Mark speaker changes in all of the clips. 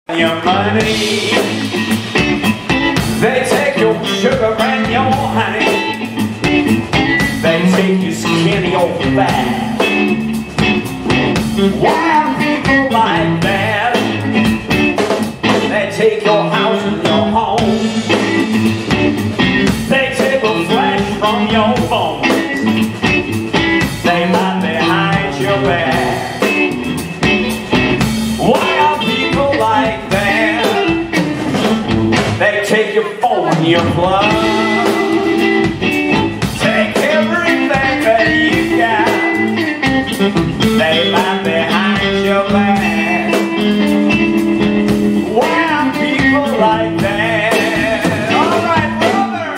Speaker 1: Your money, they take your sugar and your honey, they take your skinny old fat. Why people like that? They take your house and your home, they take a flash from your phone, they lie behind your back. Why are people like that? They take your phone, your blood, take everything that you got, they lie behind your back. Why are people like that? All right, brother.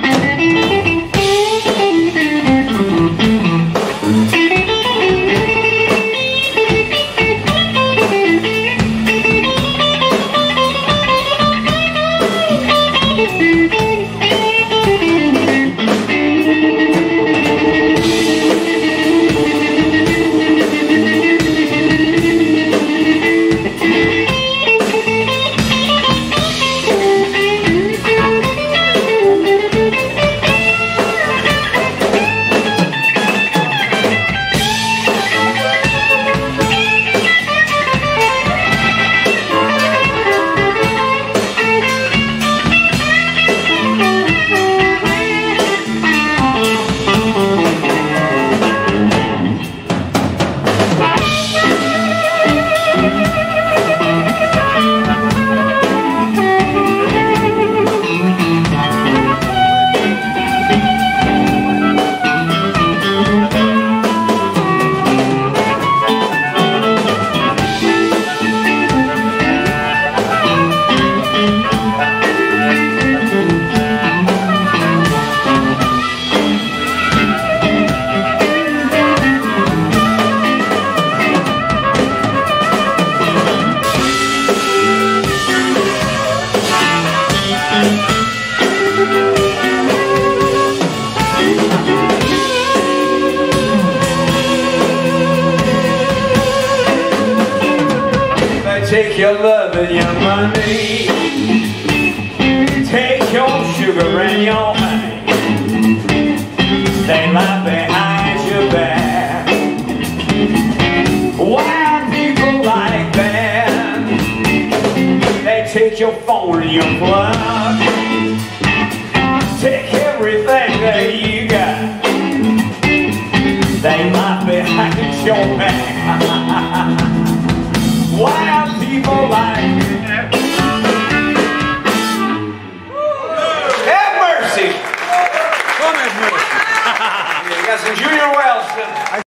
Speaker 1: Take your love and your money, take your sugar and your honey, they lie behind your back. Why are people like that? They take your phone and your plug, take everything that you got, they lie behind your back. Why are people like that? Have mercy! Come have mercy. You got some Junior Wells.